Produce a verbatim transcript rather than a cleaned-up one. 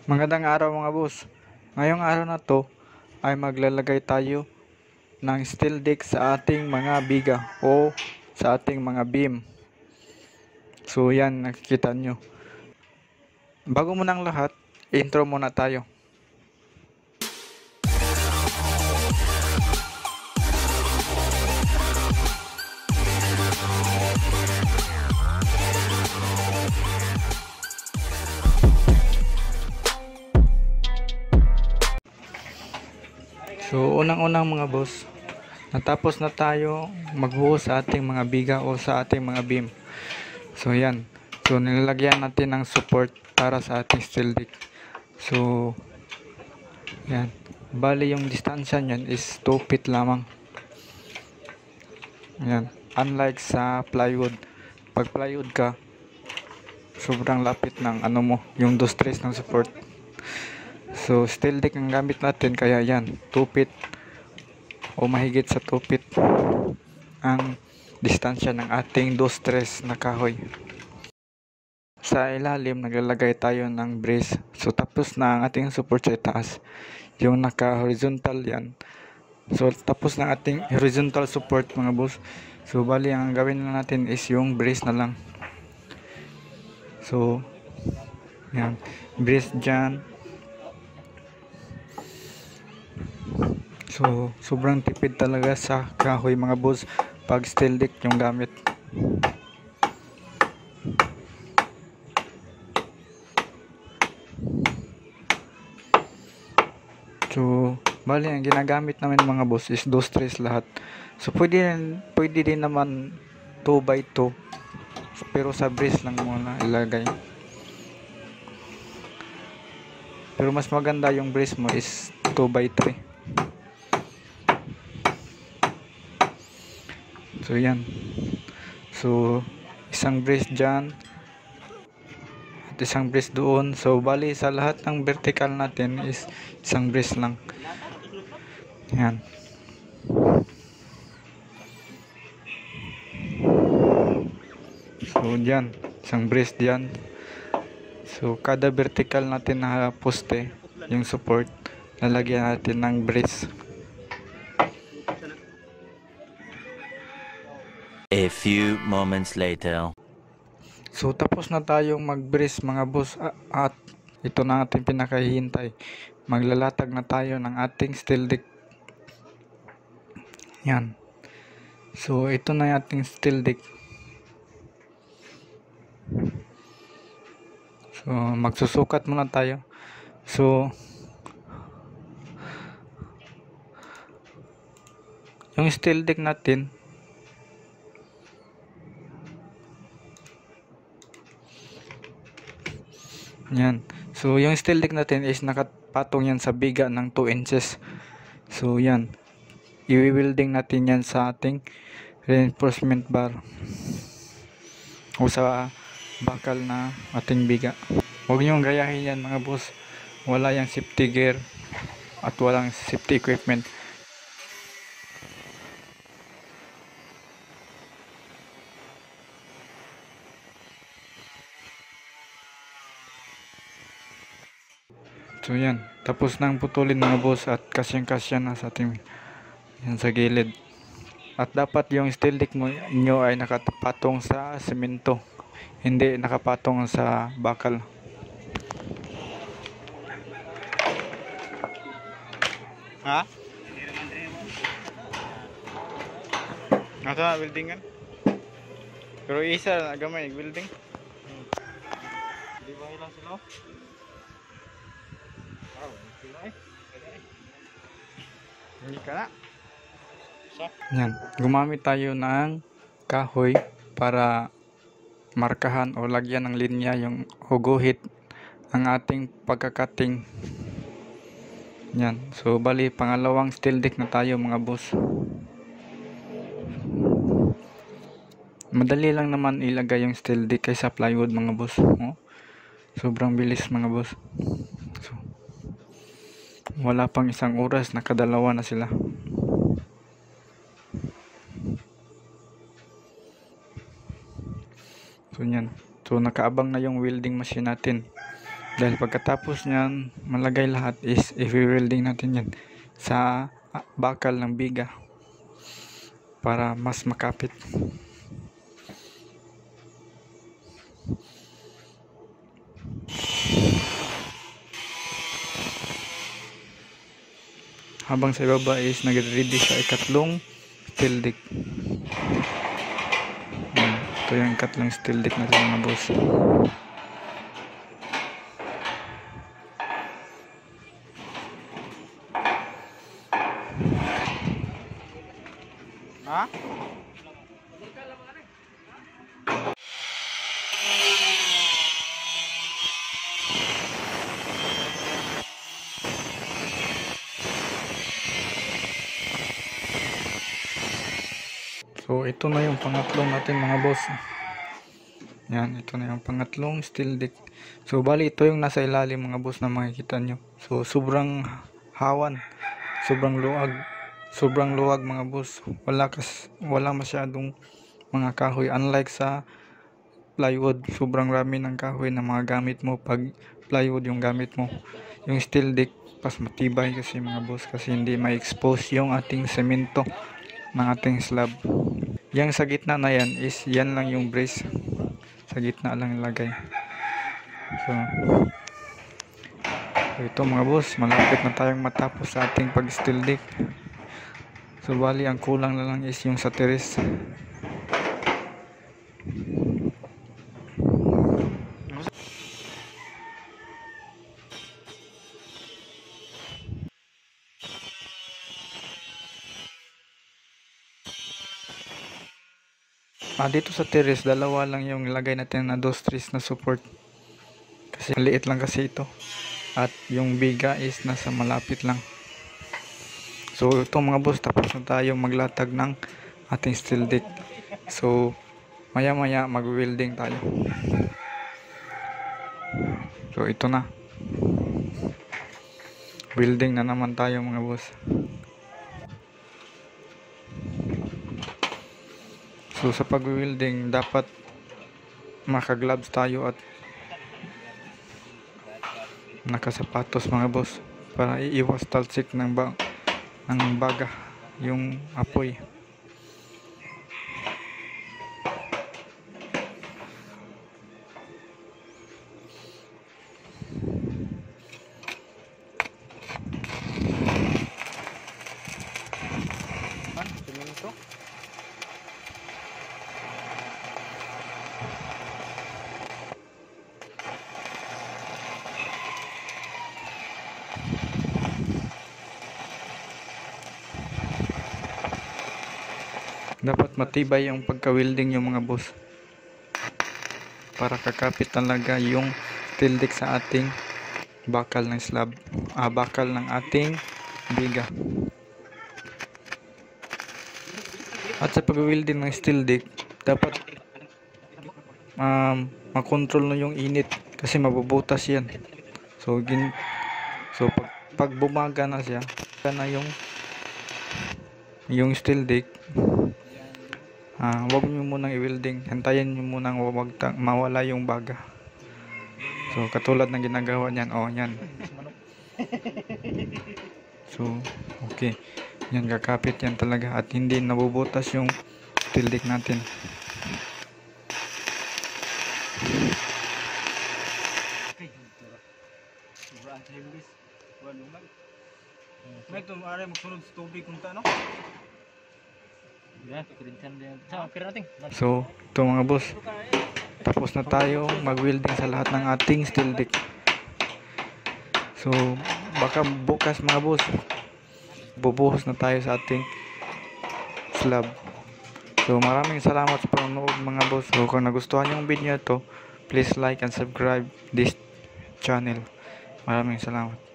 Magandang araw mga boss. Ngayong araw na to ay maglalagay tayo ng steel deck sa ating mga biga o sa ating mga beam. So yan, nakikita nyo. Bago mo ng lahat, intro muna tayo. So unang-unang mga boss, natapos na tayo magbuhos sa ating mga biga o sa ating mga beam. So yan, so nilalagyan natin ng support para sa ating steel deck. So yan, bali yung distansya niyan is two feet lamang. Yan, unlike sa plywood, pag plywood ka, sobrang lapit ng ano mo, yung dos tres ng support. So steel deck ang gamit natin, kaya yan, two feet o mahigit sa two feet ang distansya ng ating dos tres na kahoy. Sa ilalim naglalagay tayo ng brace. So tapos na ang ating support sa itaas, yung naka horizontal yan. So tapos na ating horizontal support mga boss. So bali ang gawin na natin is yung brace na lang. So yan, brace dyan. So sobrang tipid talaga sa kahoy mga boss pag steel deck yung gamit. So bali ang ginagamit namin mga boss is dos tres lahat. So pwede din, pwede din naman two by two, pero sa brace lang muna ilagay. Pero mas maganda yung brace mo is two by three. So yan. So isang brace dyan at isang brace doon. So bali sa lahat ng vertical natin is isang brace lang. Yan. So dyan, isang brace dyan. So kada vertical natin na poste, yung support, lalagyan natin ng brace. A few moments later. So tapos na tayong mag-brace mga boss, at ito na ating pinakahihintay. Maglalatag na tayo ng ating steel deck. Yan. So ito na yung ating steel deck. So magsusukat muna tayo. So yung steel deck natin, yan. So yung steel deck natin is nakapatong yan sa biga ng two inches. So yan, i-welding natin yan sa ating reinforcement bar o sa bakal na ating biga. Huwag nyo gayahin yan mga boss, wala yung safety gear at walang safety equipment. So yan, tapos nang putulin mga boss at kasyang-kasya na sa ating yan sa gilid. At dapat yung steel deck mo nyo ay nakapatong sa semento, hindi nakapatong sa bakal. Ha? Nasa weldingan? Pero isa gamay welding. Di ba ilang sila? Hindi ka na. Yan, gumamit tayo ng kahoy para markahan o lagyan ng linya yung huguhit ang ating pagkakating. Yan, so bali pangalawang steel deck na tayo mga boss. Madali lang naman ilagay yung steel deck kaysa plywood mga boss. Oh, sobrang bilis mga boss. So, wala pang isang oras, nakadalawa na sila. So yan, so nakaabang na yung welding machine natin. Dahil pagkatapos niyan, malagay lahat is i-welding natin yan sa ah, bakal ng biga para mas makapit. Habang sa ibaba is nag-ready sa ikatlong steel deck. Yan. Ito yung ikatlong steel deck natin mga boss. Ha? So ito na yung pangatlong natin mga boss. Yan, ito na yung pangatlong steel deck. So bali ito yung nasa ilalim mga boss na makikita nyo. So sobrang hawan, sobrang luwag, sobrang luwag mga boss. Wala kas, wala masyadong mga kahoy. Unlike sa plywood, sobrang rami ng kahoy na mga gamit mo pag plywood yung gamit mo. Yung steel deck pas matibay kasi mga boss, kasi hindi ma-expose yung ating semento ng ating slab. Yang sa gitna na yan is yan lang yung brace, sa gitna lang ilagay. So, so ito mga boss, malapit na tayong matapos sa ating pag steel deck. So bali ang kulang na lang is yung sa terrace. Ah, dito sa terrace, dalawa lang yung ilagay natin na dos tres na support. Kasi maliit lang kasi ito. At yung biga is nasa malapit lang. So ito mga boss, tapos na tayo maglatag ng ating steel deck. So maya maya mag-welding tayo. So ito na. Welding na naman tayo mga boss. So sa pag-welding dapat maka-gloves tayo at nakasapatos mga boss para iiwas talsik ng ba ng baga yung apoy. Dapat matibay yung pagka-welding yung mga boss para kakapit talaga yung steel deck sa ating bakal ng slab, ah, bakal ng ating biga. At sa pag-welding ng steel deck dapat um, makontrol na yung init kasi mabubutas yan. So gin so pag, pag bumaga na siya, na yung yung steel deck, Ah, wag nyo munang i-welding. Hintayin nyo munang wag mawala yung baga. So, katulad ng ginagawa niyan. Oh, yan. So, okay. Yan, kakapit yan talaga. At hindi nabubutas yung steel deck natin. May tumari magsunod sa tubig kunta no? So, ito mga boss, tapos na tayo mag-welding sa lahat ng ating steel deck. So, baka bukas mga boss, bubuhos na tayo sa ating slab. So, maraming salamat sa panonood mga boss. So, kung nagustuhan yung video ito, please like and subscribe this channel. Maraming salamat.